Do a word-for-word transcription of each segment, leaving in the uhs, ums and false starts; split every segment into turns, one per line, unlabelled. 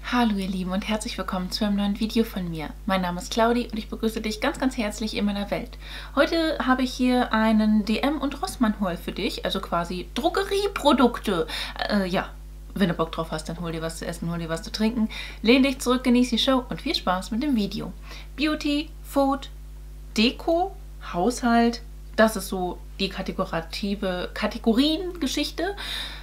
Hallo ihr Lieben und herzlich willkommen zu einem neuen Video von mir. Mein Name ist Claudi und ich begrüße dich ganz ganz herzlich in meiner Welt. Heute habe ich hier einen D M und Rossmann Haul für dich, also quasi Drogerieprodukte. Äh, ja, wenn du Bock drauf hast, dann hol dir was zu essen, hol dir was zu trinken, lehn dich zurück, genieß die Show und viel Spaß mit dem Video. Beauty, Food, Deko, Haushalt, das ist so die kategorative Kategoriengeschichte.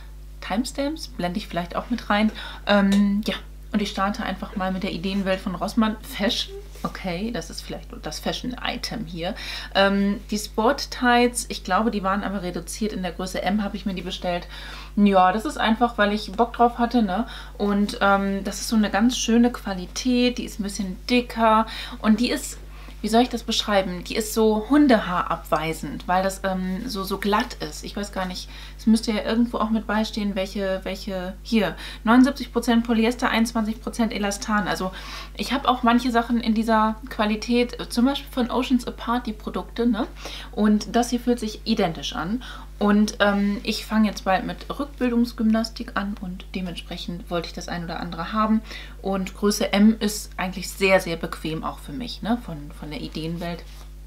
Timestamps blende ich vielleicht auch mit rein. Ähm, ja, und ich starte einfach mal mit der Ideenwelt von Rossmann. Fashion, okay, das ist vielleicht das Fashion-Item hier. Ähm, die Sport-Tights, ich glaube, die waren aber reduziert. In der Größe M habe ich mir die bestellt. Ja, das ist einfach, weil ich Bock drauf hatte, ne? Und ähm, das ist so eine ganz schöne Qualität. Die ist ein bisschen dicker und die ist... Wie soll ich das beschreiben? Die ist so hundehaarabweisend, weil das ähm, so, so glatt ist. Ich weiß gar nicht, es müsste ja irgendwo auch mit beistehen, welche, welche, hier, neunundsiebzig Prozent Polyester, einundzwanzig Prozent Elastan. Also ich habe auch manche Sachen in dieser Qualität, zum Beispiel von Oceans Apart, die Produkte, ne? Und das hier fühlt sich identisch an. Und ähm, ich fange jetzt bald mit Rückbildungsgymnastik an und dementsprechend wollte ich das ein oder andere haben. Und Größe M ist eigentlich sehr, sehr bequem auch für mich, ne? Von, von der Ideenwelt.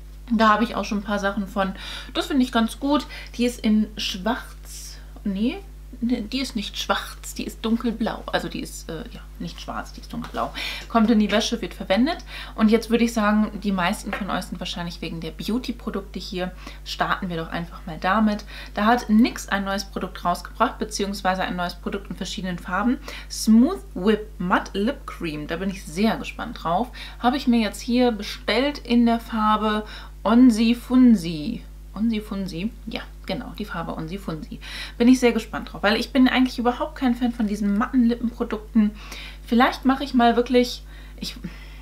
Da habe ich auch schon ein paar Sachen von. Das finde ich ganz gut. Die ist in schwarz. Nee, die ist nicht schwarz, die ist dunkelblau. Also die ist, äh, ja, nicht schwarz, die ist dunkelblau. Kommt in die Wäsche, wird verwendet. Und jetzt würde ich sagen, die meisten von euch sind wahrscheinlich wegen der Beauty-Produkte hier. Starten wir doch einfach mal damit. Da hat N Y X ein neues Produkt rausgebracht, beziehungsweise ein neues Produkt in verschiedenen Farben. Smooth Whip Matte Lip Cream, da bin ich sehr gespannt drauf. Habe ich mir jetzt hier bestellt in der Farbe Onsi Funsi. Onsi Funsi, ja, genau, die Farbe Onsi Funsi. Bin ich sehr gespannt drauf, weil ich bin eigentlich überhaupt kein Fan von diesen matten Lippenprodukten. Vielleicht mache ich mal wirklich, ich,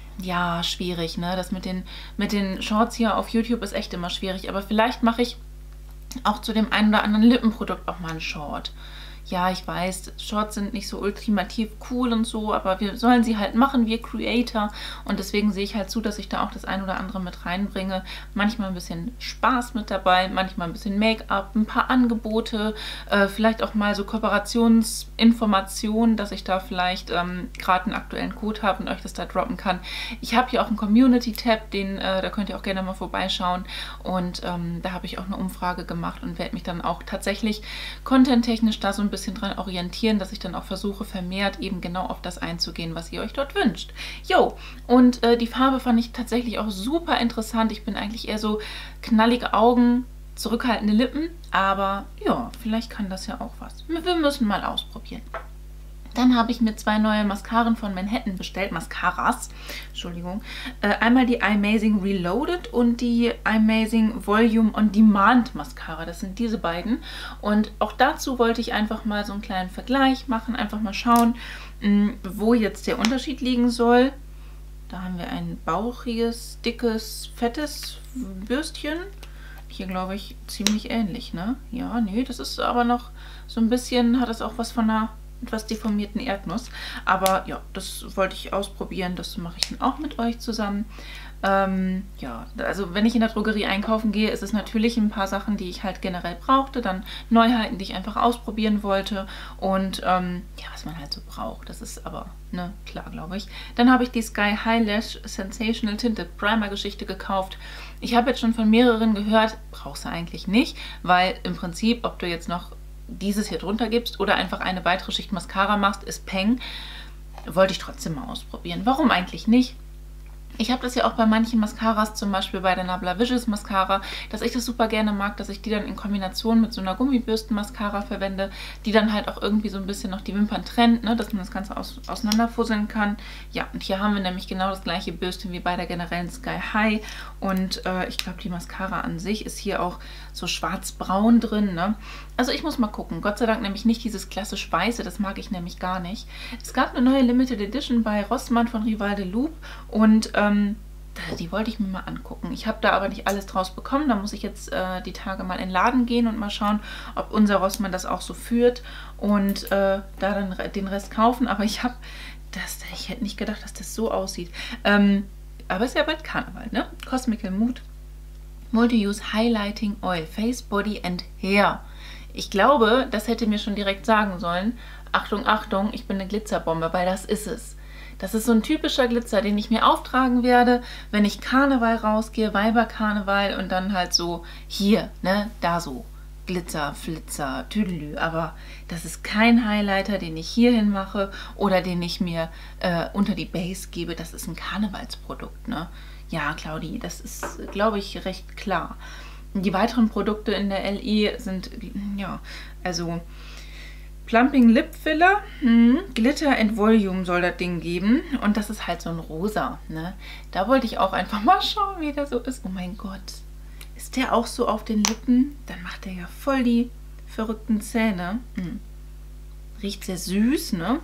ja, schwierig, ne, das mit den, mit den Shorts hier auf YouTube ist echt immer schwierig, aber vielleicht mache ich auch zu dem einen oder anderen Lippenprodukt auch mal einen Short. Ja, ich weiß, Shorts sind nicht so ultimativ cool und so, aber wir sollen sie halt machen, wir Creator. Und deswegen sehe ich halt zu, dass ich da auch das ein oder andere mit reinbringe. Manchmal ein bisschen Spaß mit dabei, manchmal ein bisschen Make-up, ein paar Angebote, äh, vielleicht auch mal so Kooperationsinformationen, dass ich da vielleicht ähm, gerade einen aktuellen Code habe und euch das da droppen kann. Ich habe hier auch einen Community-Tab, den äh, da könnt ihr auch gerne mal vorbeischauen. Und ähm, da habe ich auch eine Umfrage gemacht und werde mich dann auch tatsächlich content-technisch da so ein bisschen bisschen dran orientieren, dass ich dann auch versuche, vermehrt eben genau auf das einzugehen, was ihr euch dort wünscht. Jo, und äh, die Farbe fand ich tatsächlich auch super interessant. Ich bin eigentlich eher so knallige Augen, zurückhaltende Lippen, aber ja, vielleicht kann das ja auch was. Wir müssen mal ausprobieren. Dann habe ich mir zwei neue Mascaren von Manhattan bestellt, Mascaras, Entschuldigung. Äh, einmal die Amazing Reloaded und die Amazing Volume On Demand Mascara. Das sind diese beiden. Und auch dazu wollte ich einfach mal so einen kleinen Vergleich machen, einfach mal schauen, mh, wo jetzt der Unterschied liegen soll. Da haben wir ein bauchiges, dickes, fettes Bürstchen. Hier glaube ich ziemlich ähnlich, ne? Ja, nee, das ist aber noch so ein bisschen, hat es auch was von einer etwas deformierten Erdnuss. Aber ja, das wollte ich ausprobieren. Das mache ich dann auch mit euch zusammen. Ähm, ja, also wenn ich in der Drogerie einkaufen gehe, ist es natürlich ein paar Sachen, die ich halt generell brauchte. Dann Neuheiten, die ich einfach ausprobieren wollte. Und ähm, ja, was man halt so braucht. Das ist aber, ne, klar, glaube ich. Dann habe ich die Sky High Lash Sensational Tinted Primer Geschichte gekauft. Ich habe jetzt schon von mehreren gehört, brauchst du eigentlich nicht, weil im Prinzip, ob du jetzt noch dieses hier drunter gibst oder einfach eine weitere Schicht Mascara machst, ist Peng. Wollte ich trotzdem mal ausprobieren. Warum eigentlich nicht? Ich habe das ja auch bei manchen Mascaras, zum Beispiel bei der Nabla Vicious Mascara, dass ich das super gerne mag, dass ich die dann in Kombination mit so einer Gummibürsten-Mascara verwende, die dann halt auch irgendwie so ein bisschen noch die Wimpern trennt, ne, dass man das Ganze aus, auseinanderfusseln kann. Ja, und hier haben wir nämlich genau das gleiche Bürstchen wie bei der generellen Sky High und äh, ich glaube, die Mascara an sich ist hier auch so schwarz-braun drin, ne. Also ich muss mal gucken. Gott sei Dank nämlich nicht dieses klassisch Weiße, das mag ich nämlich gar nicht. Es gab eine neue Limited Edition bei Rossmann von Rival de Loup und ähm, die wollte ich mir mal angucken. Ich habe da aber nicht alles draus bekommen. Da muss ich jetzt äh, die Tage mal in den Laden gehen und mal schauen, ob unser Rossmann das auch so führt und äh, da dann den Rest kaufen. Aber ich habe das, ich hätte nicht gedacht, dass das so aussieht. Ähm, aber es ist ja bald Karneval, ne? Cosmical Mood Multi-Use Highlighting Oil Face, Body and Hair. Ich glaube, das hätte mir schon direkt sagen sollen. Achtung, Achtung, ich bin eine Glitzerbombe, weil das ist es. Das ist so ein typischer Glitzer, den ich mir auftragen werde, wenn ich Karneval rausgehe, Weiberkarneval und dann halt so hier, ne, da so. Glitzer, Flitzer, Tüdelü, aber das ist kein Highlighter, den ich hierhin mache oder den ich mir äh, unter die Base gebe. Das ist ein Karnevalsprodukt, ne? Ja, Claudi, das ist, glaube ich, recht klar. Die weiteren Produkte in der L I sind, ja, also Plumping Lip Filler, hm, Glitter and Volume soll das Ding geben und das ist halt so ein rosa, ne? Da wollte ich auch einfach mal schauen, wie der so ist. Oh mein Gott. Ist der auch so auf den Lippen? Dann macht der ja voll die verrückten Zähne. Hm. Riecht sehr süß, ne?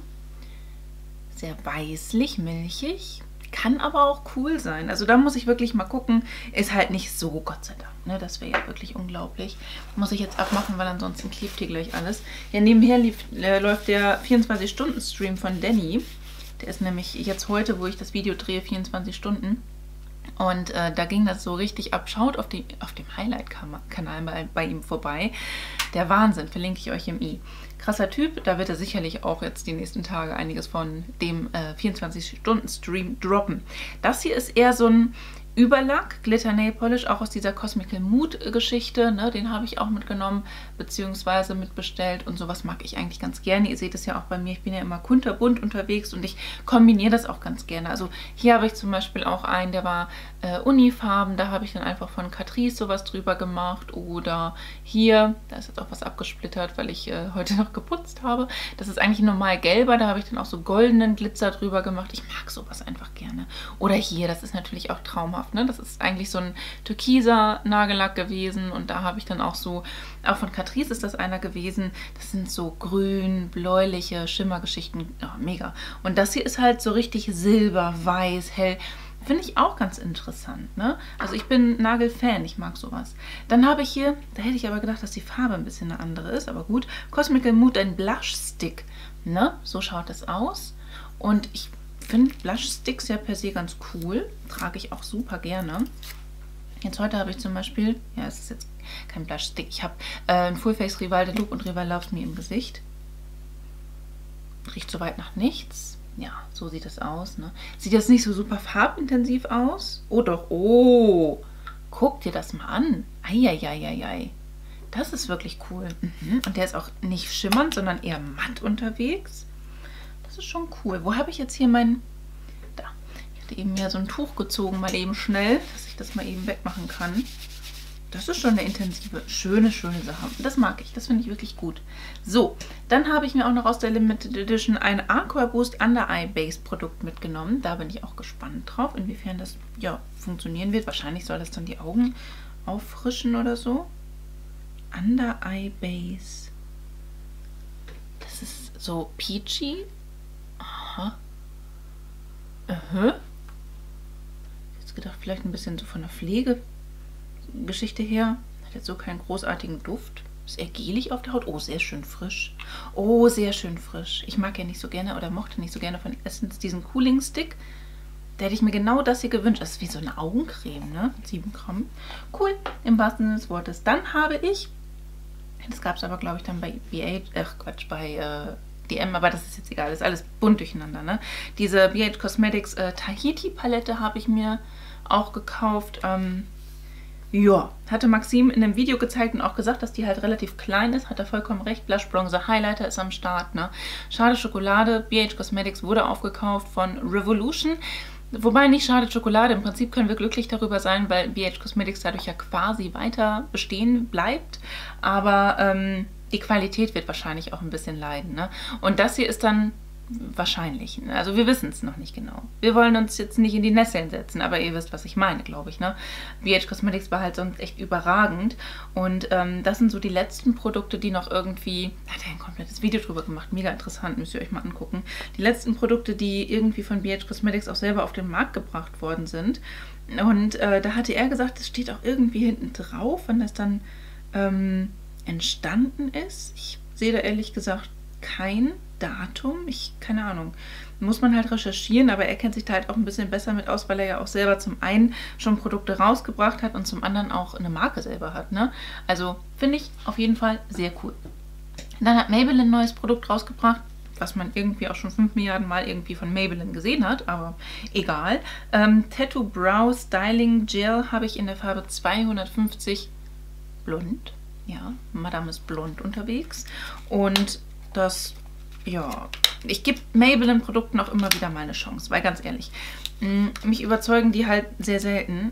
Sehr weißlich, milchig. Kann aber auch cool sein. Also da muss ich wirklich mal gucken. Ist halt nicht so, Gott sei Dank. Ne? Das wäre ja wirklich unglaublich. Muss ich jetzt abmachen, weil ansonsten klebt hier gleich alles. Ja, nebenher lief, äh, läuft der vierundzwanzig-Stunden-Stream von Danny. Der ist nämlich jetzt heute, wo ich das Video drehe, vierundzwanzig Stunden. Und äh, da ging das so richtig ab. Schaut auf, die, auf dem Highlight-Kanal bei, bei ihm vorbei. Der Wahnsinn, verlinke ich euch im i. Krasser Typ, da wird er sicherlich auch jetzt die nächsten Tage einiges von dem äh, vierundzwanzig-Stunden-Stream droppen. Das hier ist eher so ein Überlack, Glitter Nail Polish, auch aus dieser Cosmical Mood Geschichte, ne, den habe ich auch mitgenommen, beziehungsweise mitbestellt und sowas mag ich eigentlich ganz gerne. Ihr seht es ja auch bei mir, ich bin ja immer kunterbunt unterwegs und ich kombiniere das auch ganz gerne. Also hier habe ich zum Beispiel auch einen, der war äh, Unifarben, da habe ich dann einfach von Catrice sowas drüber gemacht oder hier, da ist jetzt auch was abgesplittert, weil ich äh, heute noch geputzt habe. Das ist eigentlich normal gelber, da habe ich dann auch so goldenen Glitzer drüber gemacht. Ich mag sowas einfach gerne. Oder hier, das ist natürlich auch traumhaft. Ne? Das ist eigentlich so ein türkiser Nagellack gewesen und da habe ich dann auch so, auch von Catrice ist das einer gewesen, das sind so grün, bläuliche Schimmergeschichten, ja, mega. Und das hier ist halt so richtig silber, weiß, hell, finde ich auch ganz interessant. Ne? Also ich bin Nagelfan, ich mag sowas. Dann habe ich hier, da hätte ich aber gedacht, dass die Farbe ein bisschen eine andere ist, aber gut, Cosmical Mood, ein Blush Stick. Ne? So schaut das aus und ich finde Blush-Sticks ja per se ganz cool. Trage ich auch super gerne. Jetzt heute habe ich zum Beispiel, ja, es ist jetzt kein Blush-Stick, ich habe äh, ein Full-Face Rival de Loop und Rival Loves Me im Gesicht. Riecht soweit nach nichts. Ja, so sieht das aus. Ne? Sieht jetzt nicht so super farbintensiv aus. Oh doch, oh, guck dir das mal an. Eieieiei. Das ist wirklich cool. Mhm. Und der ist auch nicht schimmernd, sondern eher matt unterwegs. Das ist schon cool. Wo habe ich jetzt hier mein... Da. Ich hatte eben ja so ein Tuch gezogen, mal eben schnell, dass ich das mal eben wegmachen kann. Das ist schon eine intensive, schöne, schöne Sache. Das mag ich. Das finde ich wirklich gut. So, dann habe ich mir auch noch aus der Limited Edition ein Aqua Boost Under Eye Base Produkt mitgenommen. Da bin ich auch gespannt drauf, inwiefern das ja funktionieren wird. Wahrscheinlich soll das dann die Augen auffrischen oder so. Under Eye Base. Das ist so peachy. Aha. Aha. Jetzt gedacht, vielleicht ein bisschen so von der Pflegegeschichte her. Hat jetzt so keinen großartigen Duft. Ist eher gelig auf der Haut. Oh, sehr schön frisch. Oh, sehr schön frisch. Ich mag ja nicht so gerne oder mochte nicht so gerne von Essence diesen Cooling Stick. Da hätte ich mir genau das hier gewünscht. Das ist wie so eine Augencreme, ne? sieben Gramm. Cool, im wahrsten Sinne des Wortes. Dann habe ich, das gab es aber, glaube ich, dann bei B H, ach Quatsch, bei äh, D M, aber das ist jetzt egal, das ist alles bunt durcheinander, ne? Diese B H Cosmetics äh, Tahiti Palette habe ich mir auch gekauft. Ähm, ja, hatte Maxim in einem Video gezeigt und auch gesagt, dass die halt relativ klein ist. Hat er vollkommen recht. Blush Bronzer Highlighter ist am Start, ne? Schade Schokolade. B H Cosmetics wurde aufgekauft von Revolution. Wobei nicht schade Schokolade. Im Prinzip können wir glücklich darüber sein, weil B H Cosmetics dadurch ja quasi weiter bestehen bleibt. Aber ähm, die Qualität wird wahrscheinlich auch ein bisschen leiden. Ne? Und das hier ist dann wahrscheinlich, also wir wissen es noch nicht genau. Wir wollen uns jetzt nicht in die Nesseln setzen, aber ihr wisst, was ich meine, glaube ich. Ne? B H Cosmetics war halt sonst echt überragend. Und ähm, das sind so die letzten Produkte, die noch irgendwie, da hat er ein komplettes Video drüber gemacht, mega interessant, müsst ihr euch mal angucken. Die letzten Produkte, die irgendwie von B H Cosmetics auch selber auf den Markt gebracht worden sind. Und äh, da hatte er gesagt, es steht auch irgendwie hinten drauf, wann das dann ähm, entstanden ist. Ich sehe da ehrlich gesagt kein Datum. Ich, keine Ahnung. Muss man halt recherchieren, aber er kennt sich da halt auch ein bisschen besser mit aus, weil er ja auch selber zum einen schon Produkte rausgebracht hat und zum anderen auch eine Marke selber hat. Ne? Also finde ich auf jeden Fall sehr cool. Dann hat Maybelline ein neues Produkt rausgebracht. was man irgendwie auch schon fünf Milliarden Mal irgendwie von Maybelline gesehen hat, aber egal. Ähm, Tattoo Brow Styling Gel habe ich in der Farbe zweihundertfünfzig blond. Ja, Madame ist blond unterwegs. Und das, ja, ich gebe Maybelline-Produkten auch immer wieder mal eine Chance, weil ganz ehrlich, mh, mich überzeugen die halt sehr selten.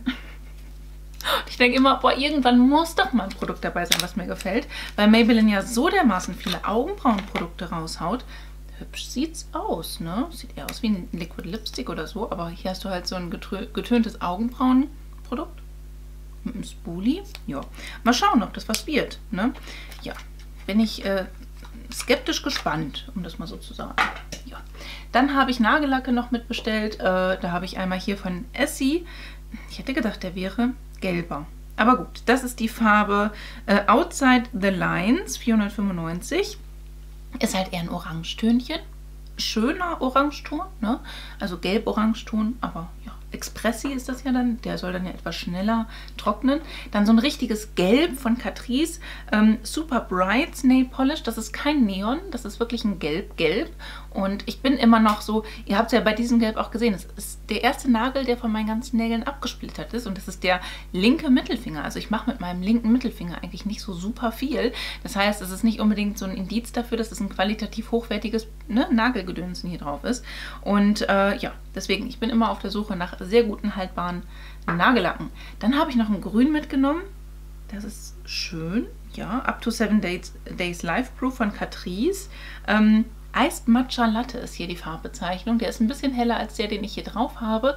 Ich denke immer, boah, irgendwann muss doch mal ein Produkt dabei sein, was mir gefällt, weil Maybelline ja so dermaßen viele Augenbrauenprodukte raushaut. Hübsch sieht's aus, ne? Sieht eher aus wie ein Liquid Lipstick oder so, aber hier hast du halt so ein getöntes Augenbrauenprodukt mit einem Spoolie. Ja, mal schauen, ob das was wird, ne? Ja, bin ich äh, skeptisch gespannt, um das mal so zu sagen. Ja. Dann habe ich Nagellacke noch mitbestellt. Äh, da habe ich einmal hier von Essie. Ich hätte gedacht, der wäre gelber. Aber gut, das ist die Farbe äh, Outside the Lines, vierhundertfünfundneunzig. Ist halt eher ein Orangetönchen. Schöner Orangeton, ne? Also gelb-Orangeton, aber ja, Expressi ist das ja dann. Der soll dann ja etwas schneller trocknen. Dann so ein richtiges Gelb von Catrice. Ähm, Super Bright Nail Polish. Das ist kein Neon, das ist wirklich ein Gelb-Gelb. Und ich bin immer noch so, ihr habt es ja bei diesem Gelb auch gesehen, es ist der erste Nagel, der von meinen ganzen Nägeln abgesplittert ist. Und das ist der linke Mittelfinger. Also ich mache mit meinem linken Mittelfinger eigentlich nicht so super viel. Das heißt, es ist nicht unbedingt so ein Indiz dafür, dass es ein qualitativ hochwertiges, ne, Nagelgedönsen hier drauf ist. Und äh, ja, deswegen, ich bin immer auf der Suche nach sehr guten, haltbaren Nagellacken. Dann habe ich noch ein Grün mitgenommen. Das ist schön. Ja, Up to seven Days, Days Life Proof von Catrice. Ähm, Iced Matcha Latte ist hier die Farbbezeichnung. Der ist ein bisschen heller als der, den ich hier drauf habe.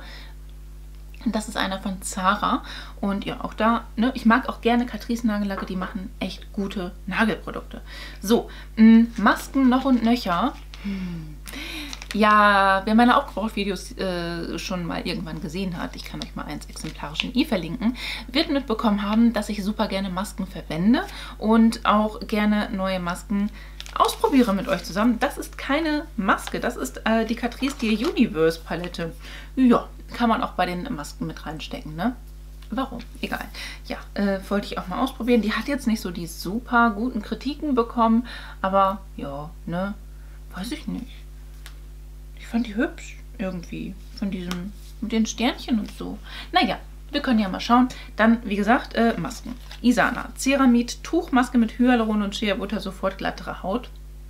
Das ist einer von Zara. Und ja, auch da, ne, ich mag auch gerne Catrice Nagellacke, die machen echt gute Nagelprodukte. So, mh, Masken noch und nöcher. Hm. Ja, wer meine Aufgebraucht-Videos äh, schon mal irgendwann gesehen hat, ich kann euch mal eins exemplarisch in i verlinken, wird mitbekommen haben, dass ich super gerne Masken verwende und auch gerne neue Masken ausprobiere mit euch zusammen. Das ist keine Maske, das ist äh, die Catrice Dear Universe Palette. Ja, kann man auch bei den Masken mit reinstecken, ne? Warum? Egal. Ja, äh, wollte ich auch mal ausprobieren. Die hat jetzt nicht so die super guten Kritiken bekommen, aber ja, ne? Weiß ich nicht. Ich fand die hübsch irgendwie. Von diesem, mit den Sternchen und so. Naja, wir können ja mal schauen. Dann, wie gesagt, äh, Masken. Isana. Ceramid, Tuchmaske mit Hyaluron und Shea Butter, sofort glattere Haut.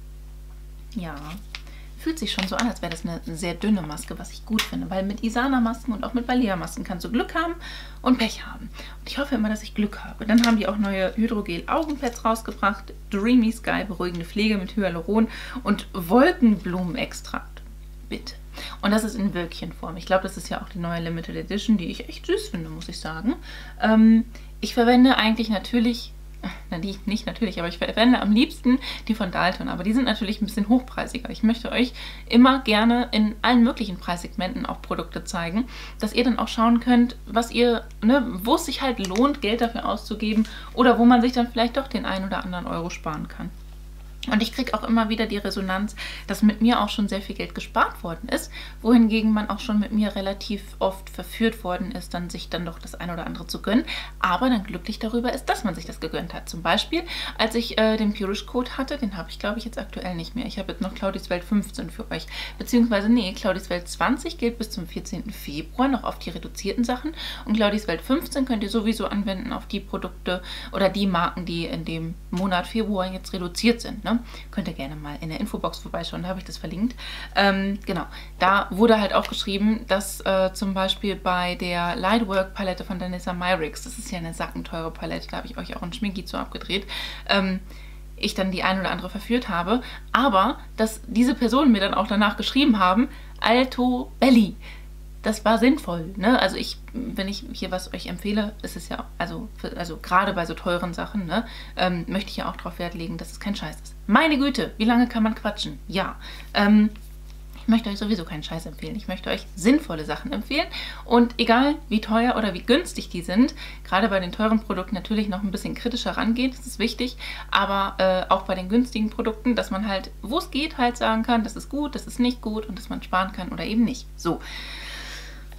Ja, fühlt sich schon so an, als wäre das eine sehr dünne Maske, was ich gut finde. Weil mit Isana-Masken und auch mit Balea-Masken kannst du Glück haben und Pech haben. Und ich hoffe immer, dass ich Glück habe. Dann haben die auch neue Hydrogel-Augenpads rausgebracht. Dreamy Sky, beruhigende Pflege mit Hyaluron und Wolkenblumenextrakt. Bitte. Und das ist in Wölkchenform. Ich glaube, das ist ja auch die neue Limited Edition, die ich echt süß finde, muss ich sagen. Ähm, ich verwende eigentlich natürlich, na die nicht natürlich, aber ich verwende am liebsten die von Dalton. Aber die sind natürlich ein bisschen hochpreisiger. Ich möchte euch immer gerne in allen möglichen Preissegmenten auch Produkte zeigen, dass ihr dann auch schauen könnt, was ihr, ne, wo es sich halt lohnt, Geld dafür auszugeben oder wo man sich dann vielleicht doch den einen oder anderen Euro sparen kann. Und ich kriege auch immer wieder die Resonanz, dass mit mir auch schon sehr viel Geld gespart worden ist, wohingegen man auch schon mit mir relativ oft verführt worden ist, dann sich dann doch das eine oder andere zu gönnen, aber dann glücklich darüber ist, dass man sich das gegönnt hat. Zum Beispiel, als ich äh, den Purish Code hatte, den habe ich glaube ich jetzt aktuell nicht mehr. Ich habe jetzt noch Claudis Welt fünfzehn für euch, beziehungsweise nee, Claudis Welt zwanzig gilt bis zum vierzehnten Februar noch auf die reduzierten Sachen und Claudis Welt fünfzehn könnt ihr sowieso anwenden auf die Produkte oder die Marken, die in dem Monat Februar jetzt reduziert sind, ne? Könnt ihr gerne mal in der Infobox vorbeischauen, da habe ich das verlinkt. Ähm, genau, da wurde halt auch geschrieben, dass äh, zum Beispiel bei der Lightwork Palette von Danessa Myricks, das ist ja eine sackenteure Palette, da habe ich euch auch ein Schminki zu abgedreht, ähm, ich dann die ein oder andere verführt habe, aber dass diese Personen mir dann auch danach geschrieben haben, Alto Belly. Das war sinnvoll, ne? Also ich, wenn ich hier was euch empfehle, ist es ja, also, für, also gerade bei so teuren Sachen, ne, ähm, möchte ich ja auch darauf Wert legen, dass es kein Scheiß ist. Meine Güte, wie lange kann man quatschen? Ja, ähm, ich möchte euch sowieso keinen Scheiß empfehlen. Ich möchte euch sinnvolle Sachen empfehlen und egal wie teuer oder wie günstig die sind, gerade bei den teuren Produkten natürlich noch ein bisschen kritischer rangehen, das ist wichtig, aber äh, auch bei den günstigen Produkten, dass man halt, wo es geht, halt sagen kann, das ist gut, das ist nicht gut und dass man sparen kann oder eben nicht. So.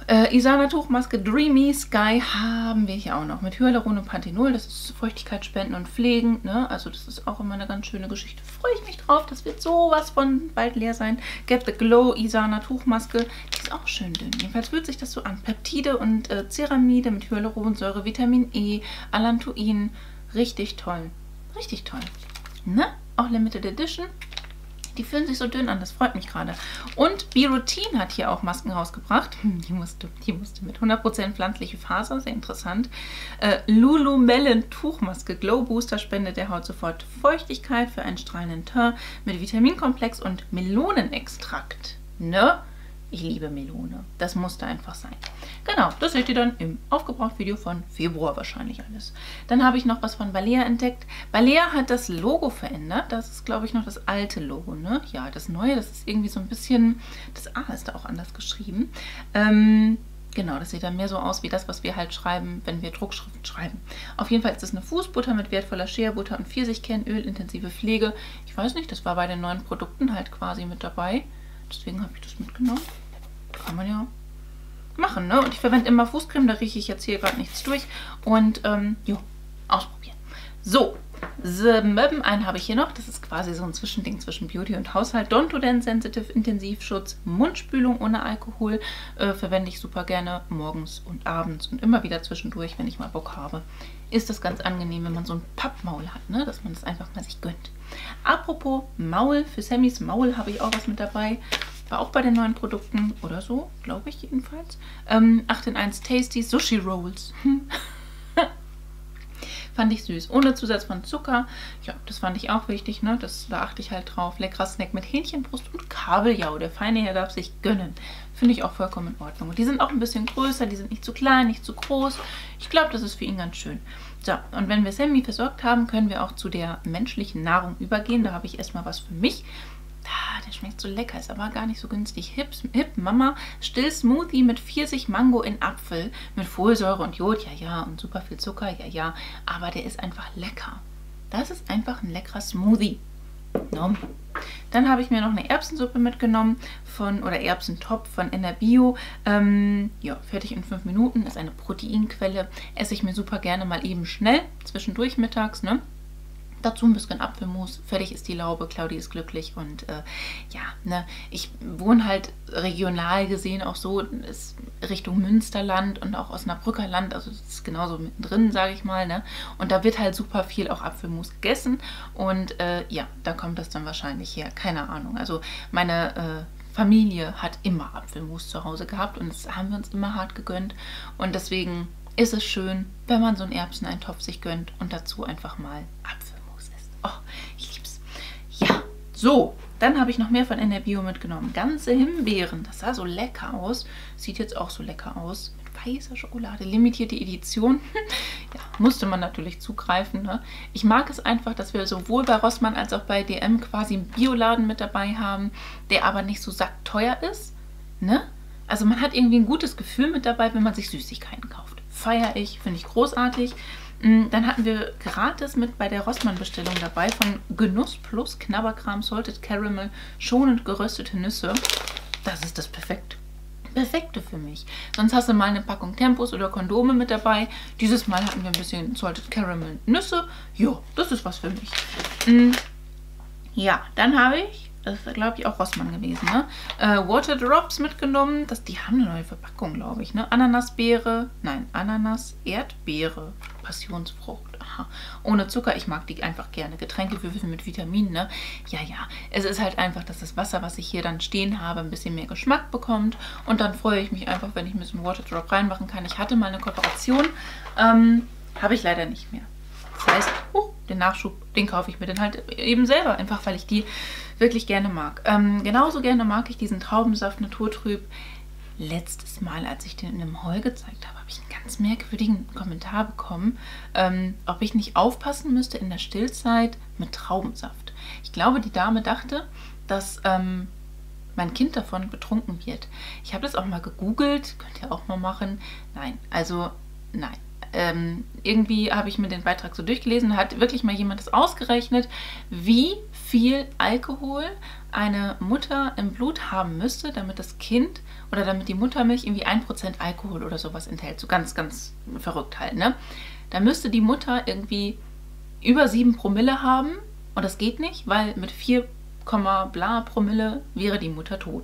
Äh, Isana Tuchmaske Dreamy Sky haben wir hier auch noch mit Hyaluron und Panthenol. Das ist Feuchtigkeit spenden und pflegen. Ne? Also das ist auch immer eine ganz schöne Geschichte. Freue ich mich drauf. Das wird sowas von bald leer sein. Get the Glow Isana Tuchmaske. Die ist auch schön dünn. Jedenfalls fühlt sich das so an. Peptide und äh, Ceramide mit Hyaluronsäure, Vitamin E, Allantoin. Richtig toll. Richtig toll. Ne? Auch Limited Edition. Die fühlen sich so dünn an, das freut mich gerade. Und Biroutine hat hier auch Masken rausgebracht. Die musste, die musste mit hundert Prozent pflanzliche Faser, sehr interessant. Äh, Lululemon Tuchmaske, Glow Booster, spendet der Haut sofort Feuchtigkeit für einen strahlenden Teint mit Vitaminkomplex und Melonenextrakt. Ne? Ich liebe Melone. Das musste einfach sein. Genau, das seht ihr dann im Aufgebraucht-Video von Februar wahrscheinlich alles. Dann habe ich noch was von Balea entdeckt. Balea hat das Logo verändert. Das ist, glaube ich, noch das alte Logo, ne? Ja, das neue, das ist irgendwie so ein bisschen... Das A ist da auch anders geschrieben. Ähm... Genau, das sieht dann mehr so aus wie das, was wir halt schreiben, wenn wir Druckschriften schreiben. Auf jeden Fall ist es eine Fußbutter mit wertvoller Shea-Butter und Pfirsichkernöl, intensive Pflege. Ich weiß nicht, das war bei den neuen Produkten halt quasi mit dabei. Deswegen habe ich das mitgenommen. Kann man ja machen, ne? Und ich verwende immer Fußcreme, da rieche ich jetzt hier gerade nichts durch. Und, ähm, jo, ausprobieren. So, Möben, einen habe ich hier noch. Das ist quasi so ein Zwischending zwischen Beauty und Haushalt. Dontodent Sensitive Intensivschutz, Mundspülung ohne Alkohol. Äh, verwende ich super gerne morgens und abends und immer wieder zwischendurch, wenn ich mal Bock habe. Ist das ganz angenehm, wenn man so ein Pappmaul hat, ne? Dass man das einfach mal sich gönnt. Apropos Maul, für Sammys Maul habe ich auch was mit dabei. War auch bei den neuen Produkten oder so, glaube ich jedenfalls. Ähm, acht in eins Tasty Sushi Rolls. Fand ich süß. Ohne Zusatz von Zucker. Ja, das fand ich auch wichtig, ne? Das, da achte ich halt drauf. Leckerer Snack mit Hähnchenbrust und Kabeljau. Der feine Herr darf sich gönnen. Finde ich auch vollkommen in Ordnung. Und die sind auch ein bisschen größer. Die sind nicht zu klein, nicht zu groß. Ich glaube, das ist für ihn ganz schön. So, und wenn wir Sammy versorgt haben, können wir auch zu der menschlichen Nahrung übergehen. Da habe ich erstmal was für mich. Ah, der schmeckt so lecker, ist aber gar nicht so günstig. Hip, Hip Mama Still Smoothie mit Pfirsich, Mango in Apfel, mit Folsäure und Jod, ja, ja, und super viel Zucker, ja, ja. Aber der ist einfach lecker. Das ist einfach ein leckerer Smoothie. Nom. Dann habe ich mir noch eine Erbsensuppe mitgenommen von, oder Erbsentopf von Enerbio. Ähm, ja, fertig in fünf Minuten, ist eine Proteinquelle. Esse ich mir super gerne mal eben schnell, zwischendurch mittags, ne? Dazu ein bisschen Apfelmus, fertig ist die Laube, Claudi ist glücklich und äh, ja, ne, ich wohne halt regional gesehen auch so ist Richtung Münsterland und auch Osnabrücker Land, also das ist genauso mittendrin, sage ich mal, ne, und da wird halt super viel auch Apfelmus gegessen und äh, ja, da kommt das dann wahrscheinlich her, keine Ahnung, also meine äh, Familie hat immer Apfelmus zu Hause gehabt und das haben wir uns immer hart gegönnt und deswegen ist es schön, wenn man so einen Erbseneintopf sich gönnt und dazu einfach mal Apfelmus. Oh, ich lieb's. Ja, so. Dann habe ich noch mehr von Enerbio mitgenommen. Ganze Himbeeren. Das sah so lecker aus. Sieht jetzt auch so lecker aus. Mit weißer Schokolade. Limitierte Edition. Ja, musste man natürlich zugreifen. Ne? Ich mag es einfach, dass wir sowohl bei Rossmann als auch bei D M quasi einen Bioladen mit dabei haben, der aber nicht so sackteuer ist. Ne? Also man hat irgendwie ein gutes Gefühl mit dabei, wenn man sich Süßigkeiten kauft. Feiere ich, finde ich großartig. Dann hatten wir gratis mit bei der Rossmann-Bestellung dabei von Genuss Plus Knabberkram Salted Caramel schonend geröstete Nüsse. Das ist das Perfekte. Perfekte für mich. Sonst hast du mal eine Packung Tempos oder Kondome mit dabei. Dieses Mal hatten wir ein bisschen Salted Caramel Nüsse. Jo, das ist was für mich. Ja, dann habe ich, das ist glaube ich auch Rossmann gewesen, ne? Äh, Water Drops mitgenommen. Das, die haben eine neue Verpackung, glaube ich, ne? Ananasbeere, nein, Ananas, Erdbeere, Passionsfrucht, aha. Ohne Zucker, ich mag die einfach gerne. Getränkewürfel mit Vitaminen, ne? Ja, ja, es ist halt einfach, dass das Wasser, was ich hier dann stehen habe, ein bisschen mehr Geschmack bekommt. Und dann freue ich mich einfach, wenn ich ein bisschen Water Drop reinmachen kann. Ich hatte mal eine Kooperation, ähm, habe ich leider nicht mehr. Das heißt, uh, den Nachschub, den kaufe ich mir dann halt eben selber, einfach weil ich die wirklich gerne mag. Ähm, genauso gerne mag ich diesen Traubensaft Naturtrüb. Letztes Mal, als ich den in einem Haul gezeigt habe, habe ich einen ganz merkwürdigen Kommentar bekommen, ähm, ob ich nicht aufpassen müsste in der Stillzeit mit Traubensaft. Ich glaube, die Dame dachte, dass ähm, mein Kind davon betrunken wird. Ich habe das auch mal gegoogelt, könnt ihr auch mal machen. Nein, also nein. Ähm, irgendwie habe ich mir den Beitrag so durchgelesen, hat wirklich mal jemand das ausgerechnet, wie viel Alkohol eine Mutter im Blut haben müsste, damit das Kind oder damit die Muttermilch irgendwie ein Prozent Alkohol oder sowas enthält. So ganz, ganz verrückt halt, ne? Da müsste die Mutter irgendwie über sieben Promille haben und das geht nicht, weil mit vier, bla Promille wäre die Mutter tot.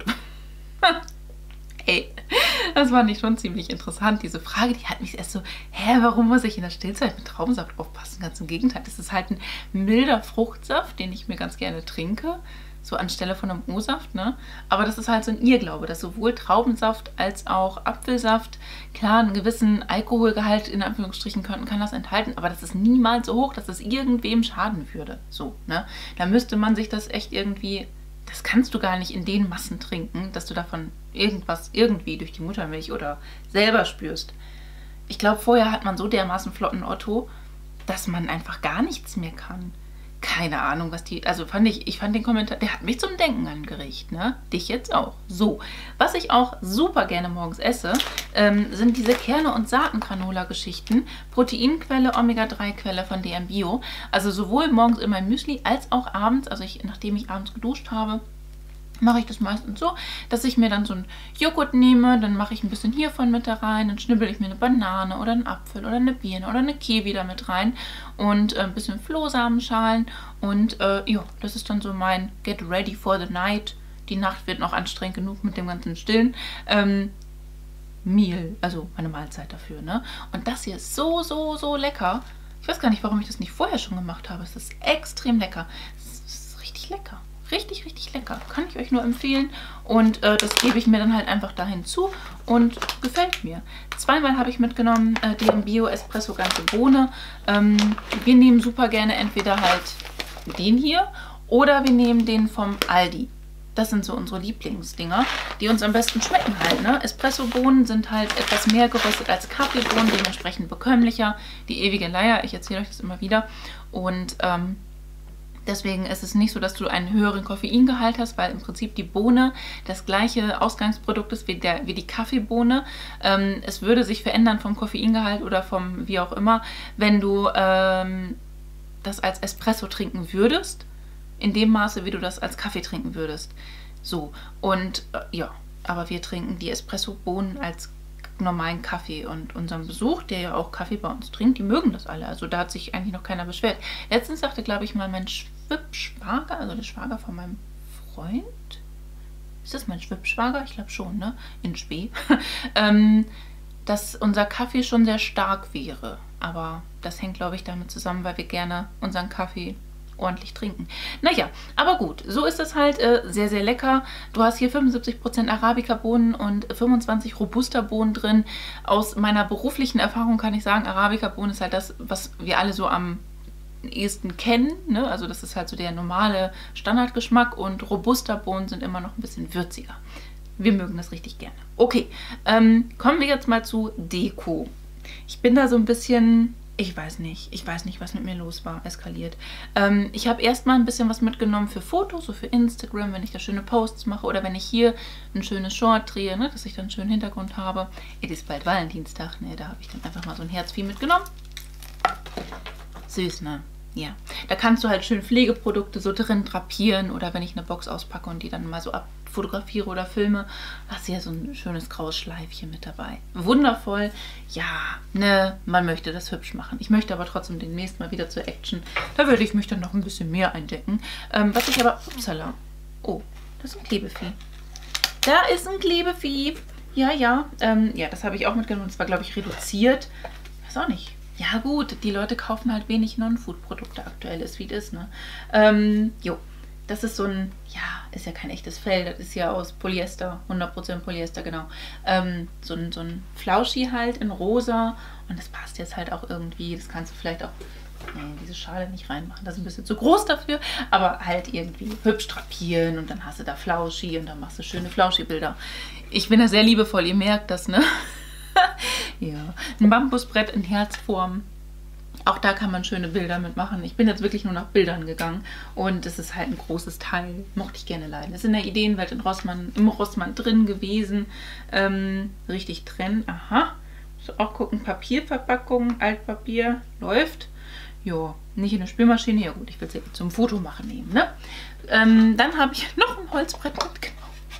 Ey, das fand ich schon ziemlich interessant. Diese Frage, die hat mich erst so, hä, warum muss ich in der Stillzeit mit Traubensaft aufpassen? Ganz im Gegenteil, das ist halt ein milder Fruchtsaft, den ich mir ganz gerne trinke, so anstelle von einem O-Saft, ne? Aber das ist halt so ein Irrglaube, dass sowohl Traubensaft als auch Apfelsaft, klar, einen gewissen Alkoholgehalt in Anführungsstrichen kann, kann das enthalten, aber das ist niemals so hoch, dass es irgendwem schaden würde. So, ne? Da müsste man sich das echt irgendwie... Das kannst du gar nicht in den Massen trinken, dass du davon irgendwas irgendwie durch die Muttermilch oder selber spürst. Ich glaube, vorher hat man so dermaßen flotten Otto, dass man einfach gar nichts mehr kann. Keine Ahnung, was die... Also fand ich, ich fand den Kommentar, der hat mich zum Denken angeregt, ne? Dich jetzt auch. So, was ich auch super gerne morgens esse, ähm, sind diese Kerne- und Saaten-Granola-Geschichten. Proteinquelle, Omega drei Quelle von D M Bio. Also sowohl morgens in meinem Müsli als auch abends, also ich, nachdem ich abends geduscht habe, mache ich das meistens so, dass ich mir dann so einen Joghurt nehme, dann mache ich ein bisschen hiervon mit da rein, dann schnibbel ich mir eine Banane oder einen Apfel oder eine Birne oder eine Kiwi da mit rein und äh, ein bisschen Flohsamenschalen und äh, ja, das ist dann so mein Get Ready for the Night. Die Nacht wird noch anstrengend genug mit dem ganzen Stillen. Ähm, Meal, also meine Mahlzeit dafür, ne? Und das hier ist so, so, so lecker. Ich weiß gar nicht, warum ich das nicht vorher schon gemacht habe. Es ist extrem lecker. Es ist richtig lecker. Richtig, richtig lecker. Kann ich euch nur empfehlen. Und äh, das gebe ich mir dann halt einfach da hinzu und gefällt mir. Zweimal habe ich mitgenommen äh, D M Bio Espresso ganze Bohne. Ähm, wir nehmen super gerne entweder halt den hier oder wir nehmen den vom Aldi. Das sind so unsere Lieblingsdinger, die uns am besten schmecken halt, ne? Espresso-Bohnen sind halt etwas mehr geröstet als Kaffeebohnen, dementsprechend bekömmlicher. Die ewige Leier, ich erzähle euch das immer wieder. Und ähm, deswegen ist es nicht so, dass du einen höheren Koffeingehalt hast, weil im Prinzip die Bohne das gleiche Ausgangsprodukt ist wie, der, wie die Kaffeebohne. Ähm, es würde sich verändern vom Koffeingehalt oder vom wie auch immer, wenn du ähm, das als Espresso trinken würdest. In dem Maße, wie du das als Kaffee trinken würdest. So, und äh, ja, aber wir trinken die Espresso-Bohnen als normalen Kaffee. Und unseren Besuch, der ja auch Kaffee bei uns trinkt, die mögen das alle. Also da hat sich eigentlich noch keiner beschwert. Letztens sagte, glaube ich mal, mein Schwippschwager, also der Schwager von meinem Freund, ist das mein Schwippschwager? Ich glaube schon, ne? In Spee. ähm, dass unser Kaffee schon sehr stark wäre. Aber das hängt, glaube ich, damit zusammen, weil wir gerne unseren Kaffee ordentlich trinken. Naja, aber gut, so ist es halt äh, sehr, sehr lecker. Du hast hier fünfundsiebzig Prozent Arabica-Bohnen und fünfundzwanzig Robusta-Bohnen drin. Aus meiner beruflichen Erfahrung kann ich sagen, Arabica-Bohnen ist halt das, was wir alle so am ehesten kennen, ne? Also das ist halt so der normale Standardgeschmack und Robusta-Bohnen sind immer noch ein bisschen würziger. Wir mögen das richtig gerne. Okay, ähm, kommen wir jetzt mal zu Deko. Ich bin da so ein bisschen... Ich weiß nicht. Ich weiß nicht, was mit mir los war. Eskaliert. Ähm, ich habe erstmal ein bisschen was mitgenommen für Fotos, so für Instagram, wenn ich da schöne Posts mache oder wenn ich hier ein schönes Short drehe, ne, dass ich dann einen schönen Hintergrund habe. Es ist bald Valentinstag, ne, da habe ich dann einfach mal so ein Herzvieh mitgenommen. Süß, ne? Ja. Da kannst du halt schön Pflegeprodukte so drin drapieren oder wenn ich eine Box auspacke und die dann mal so abfotografiere oder filme, hast du ja so ein schönes graues Schleifchen mit dabei. Wundervoll. Ja, ne, man möchte das hübsch machen. Ich möchte aber trotzdem demnächst mal wieder zur Action. Da würde ich mich dann noch ein bisschen mehr eindecken. Ähm, was ich aber... Upsala. Oh, das ist ein Klebevieh. Da ist ein Klebevieh. Ja, ja. Ähm, ja, das habe ich auch mitgenommen. Das war, glaube ich, reduziert. Weiß auch nicht. Ja gut, die Leute kaufen halt wenig Non-Food-Produkte aktuell, ist wie das, ne? Ähm, jo, das ist so ein, ja, ist ja kein echtes Fell, das ist ja aus Polyester, hundert Prozent Polyester, genau. Ähm, so ein, so ein Flauschi halt in rosa und das passt jetzt halt auch irgendwie, das kannst du vielleicht auch, nee, diese Schale nicht reinmachen, das ist ein bisschen zu groß dafür, aber halt irgendwie hübsch drapieren und dann hast du da Flauschi und dann machst du schöne Flauschi-Bilder. Ich bin da sehr liebevoll, ihr merkt das, ne? Ja, ein Bambusbrett in Herzform. Auch da kann man schöne Bilder mitmachen. Ich bin jetzt wirklich nur nach Bildern gegangen und es ist halt ein großes Teil. Mochte ich gerne leiden. Ist in der Ideenwelt in Rossmann, im Rossmann drin gewesen. Ähm, richtig trennen. Aha. So, auch gucken. Papierverpackung, Altpapier läuft. Ja, nicht in der Spülmaschine. Ja gut, ich will es ja zum Foto machen nehmen, ne? Ähm, dann habe ich noch ein Holzbrett mitgenommen.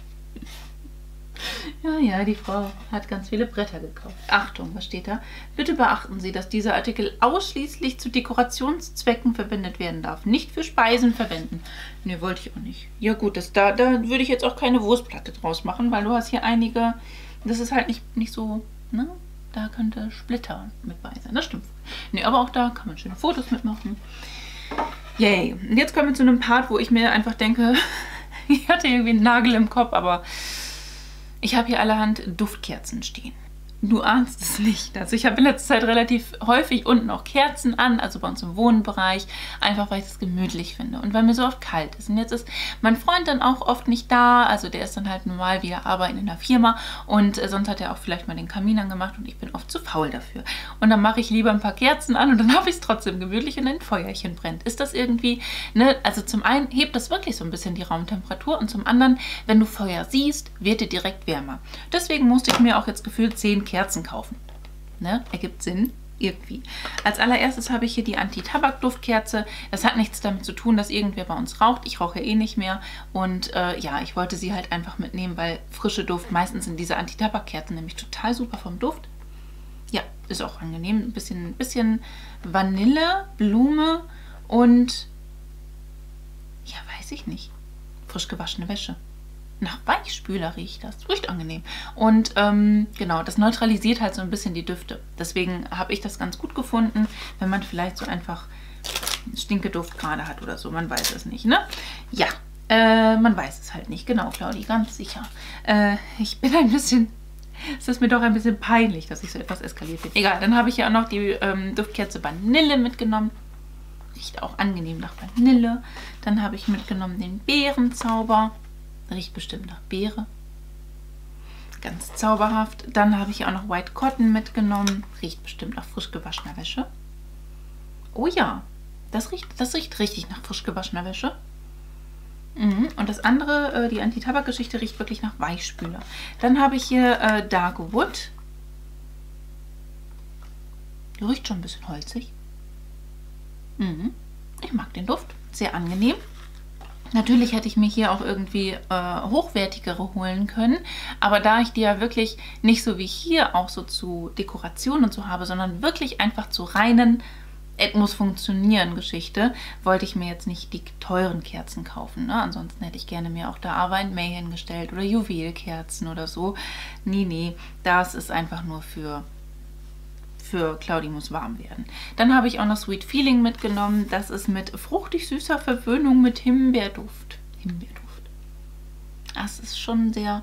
Ja, ja, die Frau hat ganz viele Bretter gekauft. Achtung, was steht da? Bitte beachten Sie, dass dieser Artikel ausschließlich zu Dekorationszwecken verwendet werden darf. Nicht für Speisen verwenden. Ne, wollte ich auch nicht. Ja gut, das, da, da würde ich jetzt auch keine Wurstplatte draus machen, weil du hast hier einige, das ist halt nicht, nicht so, ne? Da könnte Splitter mit bei sein. Das stimmt. Ne, aber auch da kann man schöne Fotos mitmachen. Yay. Und jetzt kommen wir zu einem Part, wo ich mir einfach denke, ich hatte irgendwie einen Nagel im Kopf, aber ich habe hier allerhand Duftkerzen stehen. Du ahnst es nicht. Also ich habe in letzter Zeit relativ häufig unten auch Kerzen an, also bei uns im Wohnbereich, einfach weil ich es gemütlich finde und weil mir so oft kalt ist. Und jetzt ist mein Freund dann auch oft nicht da, also der ist dann halt normal wieder arbeiten in der Firma und äh, sonst hat er auch vielleicht mal den Kamin angemacht und ich bin oft zu faul dafür. Und dann mache ich lieber ein paar Kerzen an und dann habe ich es trotzdem gemütlich und ein Feuerchen brennt. Ist das irgendwie, ne, also zum einen hebt das wirklich so ein bisschen die Raumtemperatur und zum anderen, wenn du Feuer siehst, wird dir direkt wärmer. Deswegen musste ich mir auch jetzt gefühlt zehn Kerzen kaufen. Ne? Ergibt Sinn. Irgendwie. Als allererstes habe ich hier die Anti-Tabak-Duftkerze. Das hat nichts damit zu tun, dass irgendwer bei uns raucht. Ich rauche eh nicht mehr. Und äh, ja, ich wollte sie halt einfach mitnehmen, weil frische Duft, meistens sind diese Anti-Tabak-Kerzen nämlich total super vom Duft. Ja, ist auch angenehm. Ein bisschen, bisschen Vanille, Blume und ja, weiß ich nicht. Frisch gewaschene Wäsche. Nach Weichspüler riecht das. Riecht angenehm. Und ähm, genau, das neutralisiert halt so ein bisschen die Düfte. Deswegen habe ich das ganz gut gefunden, wenn man vielleicht so einfach Stinkeduft gerade hat oder so. Man weiß es nicht, ne? Ja, äh, man weiß es halt nicht. Genau, Claudi, ganz sicher. Äh, ich bin ein bisschen... Es ist mir doch ein bisschen peinlich, dass ich so etwas eskaliert bin. Egal, dann habe ich ja auch noch die ähm, Duftkerze Vanille mitgenommen. Riecht auch angenehm nach Vanille. Dann habe ich mitgenommen den Beerenzauber. Riecht bestimmt nach Beere. Ganz zauberhaft. Dann habe ich auch noch White Cotton mitgenommen. Riecht bestimmt nach frisch gewaschener Wäsche. Oh ja, das riecht, das riecht richtig nach frisch gewaschener Wäsche. Mhm. Und das andere, äh, die Anti-Tabak-Geschichte, riecht wirklich nach Weichspüler. Dann habe ich hier äh, Dark Wood. Riecht schon ein bisschen holzig. Mhm. Ich mag den Duft. Sehr angenehm. Natürlich hätte ich mir hier auch irgendwie äh, hochwertigere holen können, aber da ich die ja wirklich nicht so wie hier auch so zu Dekoration und so habe, sondern wirklich einfach zu reinen, es muss funktionieren Geschichte, wollte ich mir jetzt nicht die teuren Kerzen kaufen. Ne? Ansonsten hätte ich gerne mir auch da Ava and May hingestellt oder Juwelkerzen oder so. Nee, nee, das ist einfach nur für... Für Claudi muss warm werden. Dann habe ich auch noch Sweet Feeling mitgenommen. Das ist mit fruchtig süßer Verwöhnung mit Himbeerduft. Himbeerduft. Das ist schon sehr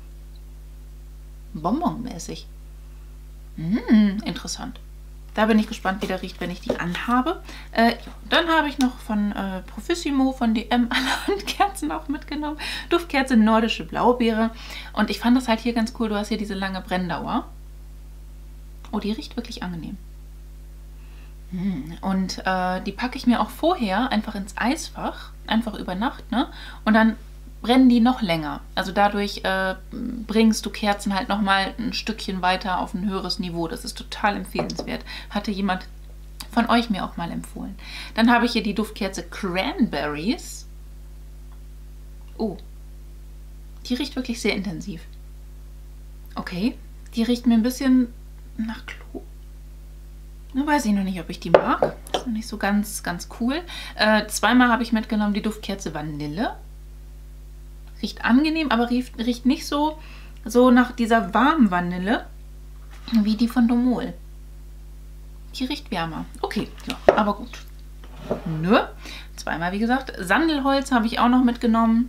bonbonmäßig. Mmh, interessant. Da bin ich gespannt, wie der riecht, wenn ich die anhabe. Äh, ja. Dann habe ich noch von äh, Profissimo, von D M, allerhand Kerzen auch mitgenommen. Duftkerze Nordische Blaubeere. Und ich fand das halt hier ganz cool. Du hast hier diese lange Brenndauer. Oh, die riecht wirklich angenehm. Und äh, die packe ich mir auch vorher einfach ins Eisfach, einfach über Nacht, ne? Und dann brennen die noch länger. Also dadurch äh, bringst du Kerzen halt nochmal ein Stückchen weiter auf ein höheres Niveau. Das ist total empfehlenswert. Hatte jemand von euch mir auch mal empfohlen. Dann habe ich hier die Duftkerze Cranberries. Oh, die riecht wirklich sehr intensiv. Okay, die riecht mir ein bisschen... nach Klo. Da weiß ich noch nicht, ob ich die mag. Das ist noch nicht so ganz, ganz cool. Äh, zweimal habe ich mitgenommen die Duftkerze Vanille. Riecht angenehm, aber riecht, riecht nicht so, so nach dieser warmen Vanille wie die von Domol. Die riecht wärmer. Okay, ja, aber gut. Nö. Zweimal, wie gesagt. Sandelholz habe ich auch noch mitgenommen.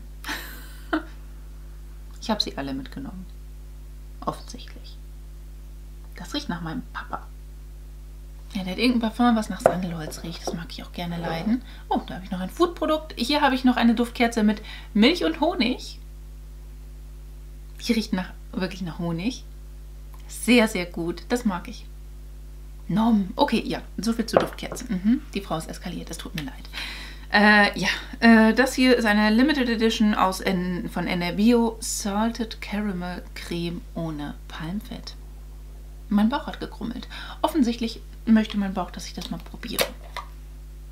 Ich habe sie alle mitgenommen. Offensichtlich. Das riecht nach meinem Papa. Ja, der hat irgendein Parfum, was nach Sandelholz riecht. Das mag ich auch gerne leiden. Oh, da habe ich noch ein Foodprodukt. Hier habe ich noch eine Duftkerze mit Milch und Honig. Die riecht nach, wirklich nach Honig. Sehr, sehr gut. Das mag ich. Nom. Okay, ja, so viel zu Duftkerzen. Mhm. Die Frau ist eskaliert, das tut mir leid. Äh, ja, äh, das hier ist eine Limited Edition aus N von N R Bio Salted Caramel Creme ohne Palmfett. Mein Bauch hat gegrummelt. Offensichtlich möchte mein Bauch, dass ich das mal probiere.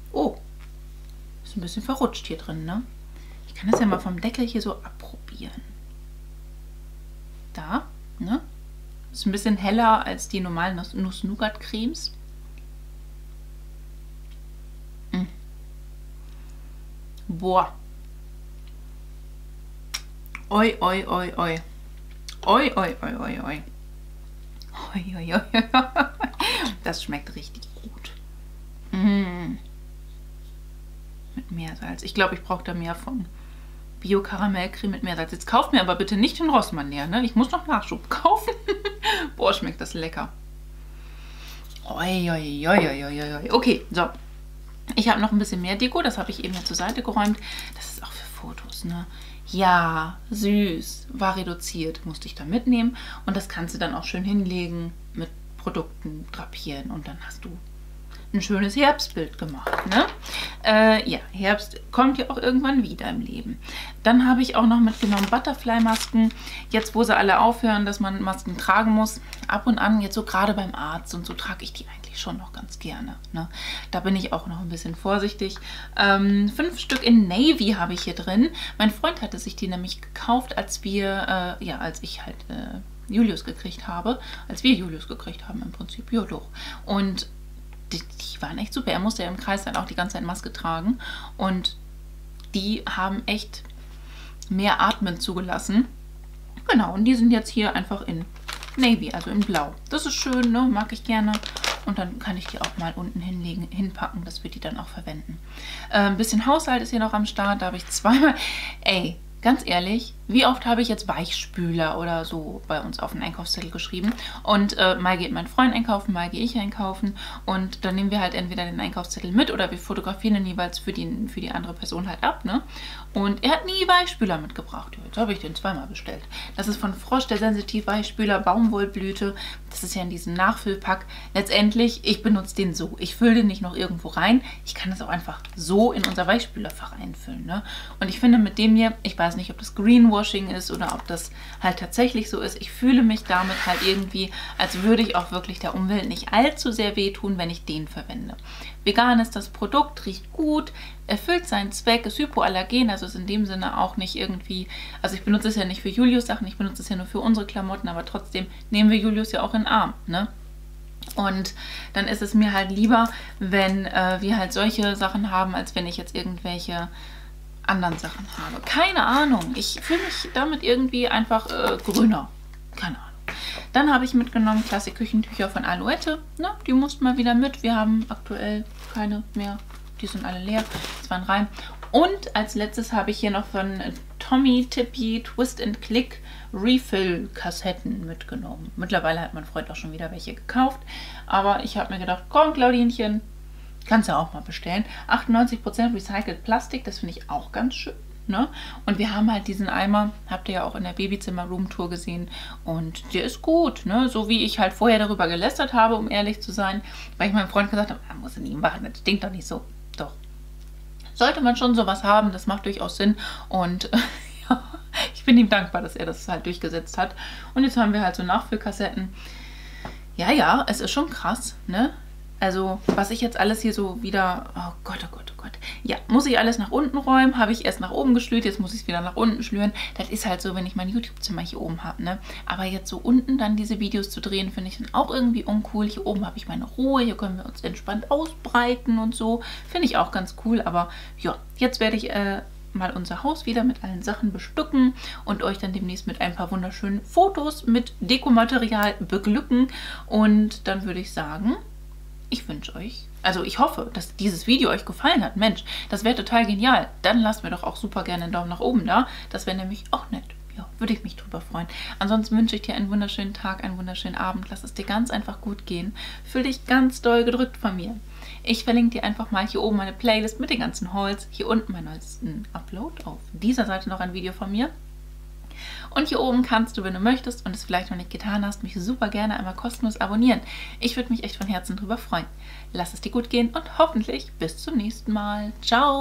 Oh, ist ein bisschen verrutscht hier drin, ne? Ich kann das ja mal vom Deckel hier so abprobieren. Da, ne? Ist ein bisschen heller als die normalen Nuss-Nougat-Cremes. Mm. Boah. Oi, oi, oi, oi. Oi, oi, oi, oi, oi. Oi, oi, oi. Das schmeckt richtig gut. Mm. Mit Meersalz. Ich glaube, ich brauche da mehr von. Bio-Karamellcreme mit Meersalz. Jetzt kauft mir aber bitte nicht den Rossmann näher, ne? Ich muss noch Nachschub kaufen. Boah, schmeckt das lecker. Oi, oi, oi, oi, oi, oi. Okay, so. Ich habe noch ein bisschen mehr Deko. Das habe ich eben hier zur Seite geräumt. Das ist auch für Fotos, ne? Ja, süß. War reduziert. Musste ich da mitnehmen. Und das kannst du dann auch schön hinlegen, mit Produkten drapieren. Und dann hast du ein schönes Herbstbild gemacht, ne? Äh, ja, Herbst kommt ja auch irgendwann wieder im Leben. Dann habe ich auch noch mitgenommen Butterfly-Masken. Jetzt, wo sie alle aufhören, dass man Masken tragen muss, ab und an, jetzt so gerade beim Arzt und so, trage ich die eigentlich schon noch ganz gerne, ne? Da bin ich auch noch ein bisschen vorsichtig. Ähm, fünf Stück in Navy habe ich hier drin. Mein Freund hatte sich die nämlich gekauft, als wir, äh, ja, als ich halt äh, Julius gekriegt habe. Als wir Julius gekriegt haben im Prinzip, ja doch. Und Die, die waren echt super. Er musste ja im Kreis dann auch die ganze Zeit Maske tragen. Und die haben echt mehr Atmen zugelassen. Genau, und die sind jetzt hier einfach in Navy, also in Blau. Das ist schön, ne? Mag ich gerne. Und dann kann ich die auch mal unten hinlegen, hinpacken, dass wir die dann auch verwenden. Äh, ein bisschen Haushalt ist hier noch am Start. Da habe ich zweimal... Ey, ganz ehrlich, wie oft habe ich jetzt Weichspüler oder so bei uns auf den Einkaufszettel geschrieben? Und äh, mal geht mein Freund einkaufen, mal gehe ich einkaufen. Und dann nehmen wir halt entweder den Einkaufszettel mit oder wir fotografieren ihn jeweils für die, für die andere Person halt ab, ne? Und er hat nie Weichspüler mitgebracht. Jetzt habe ich den zweimal bestellt. Das ist von Frosch, der Sensitiv-Weichspüler, Baumwollblüte. Das ist ja in diesem Nachfüllpack. Letztendlich, ich benutze den so. Ich fülle den nicht noch irgendwo rein. Ich kann das auch einfach so in unser Weichspülerfach einfüllen, ne? Und ich finde mit dem hier, ich weiß nicht, ob das Greenwashing ist oder ob das halt tatsächlich so ist. Ich fühle mich damit halt irgendwie, als würde ich auch wirklich der Umwelt nicht allzu sehr wehtun, wenn ich den verwende. Vegan ist das Produkt, riecht gut, erfüllt seinen Zweck, ist hypoallergen, also ist in dem Sinne auch nicht irgendwie, also ich benutze es ja nicht für Julius Sachen, ich benutze es ja nur für unsere Klamotten, aber trotzdem nehmen wir Julius ja auch in den Arm, ne? Und dann ist es mir halt lieber, wenn äh, wir halt solche Sachen haben, als wenn ich jetzt irgendwelche anderen Sachen habe. Keine Ahnung, ich fühle mich damit irgendwie einfach äh, grüner. Keine Ahnung. Dann habe ich mitgenommen klassische Küchentücher von Alouette. Ne? Die mussten mal wieder mit. Wir haben aktuell keine mehr. Die sind alle leer. Das waren rein. Und als letztes habe ich hier noch von Tommy Tippy Twist and Click Refill-Kassetten mitgenommen. Mittlerweile hat mein Freund auch schon wieder welche gekauft. Aber ich habe mir gedacht, komm Claudinchen, kannst du auch mal bestellen. achtundneunzig Prozent Recycled Plastik, das finde ich auch ganz schön. Ne? Und wir haben halt diesen Eimer, habt ihr ja auch in der Babyzimmer-Room-Tour gesehen. Und der ist gut, ne? So wie ich halt vorher darüber gelästert habe, um ehrlich zu sein. Weil ich meinem Freund gesagt habe, man muss ihn nie machen, das stinkt doch nicht so. Doch. Sollte man schon sowas haben, das macht durchaus Sinn. Und ja, ich bin ihm dankbar, dass er das halt durchgesetzt hat. Und jetzt haben wir halt so Nachfüllkassetten. Ja, ja, es ist schon krass, ne? Also, was ich jetzt alles hier so wieder... Oh Gott, oh Gott, oh Gott. Ja, muss ich alles nach unten räumen? Habe ich erst nach oben geschlürt, jetzt muss ich es wieder nach unten schlüren. Das ist halt so, wenn ich mein YouTube-Zimmer hier oben habe, ne? Aber jetzt so unten dann diese Videos zu drehen, finde ich dann auch irgendwie uncool. Hier oben habe ich meine Ruhe, hier können wir uns entspannt ausbreiten und so. Finde ich auch ganz cool, aber ja, jetzt werde ich... Äh, mal unser Haus wieder mit allen Sachen bestücken und euch dann demnächst mit ein paar wunderschönen Fotos mit Dekomaterial beglücken. Und dann würde ich sagen, ich wünsche euch, also ich hoffe, dass dieses Video euch gefallen hat. Mensch, das wäre total genial. Dann lasst mir doch auch super gerne einen Daumen nach oben da. Das wäre nämlich auch nett. Ja, würde ich mich drüber freuen. Ansonsten wünsche ich dir einen wunderschönen Tag, einen wunderschönen Abend. Lass es dir ganz einfach gut gehen. Fühl dich ganz doll gedrückt von mir. Ich verlinke dir einfach mal hier oben meine Playlist mit den ganzen Hauls. Hier unten meinen neuesten Upload. Auf dieser Seite noch ein Video von mir. Und hier oben kannst du, wenn du möchtest und es vielleicht noch nicht getan hast, mich super gerne einmal kostenlos abonnieren. Ich würde mich echt von Herzen drüber freuen. Lass es dir gut gehen und hoffentlich bis zum nächsten Mal. Ciao!